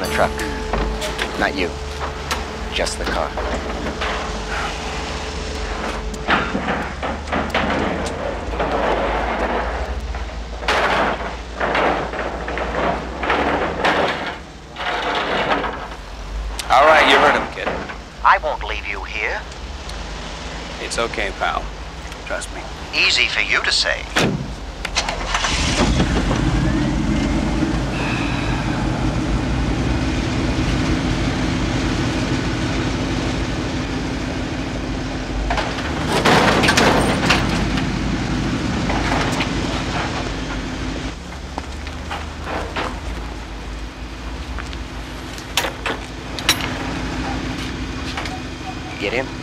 the truck. Not you. Just the car. All right, you heard him, kid. I won't leave you here. It's okay, pal. Trust me. Easy for you to say. Get him?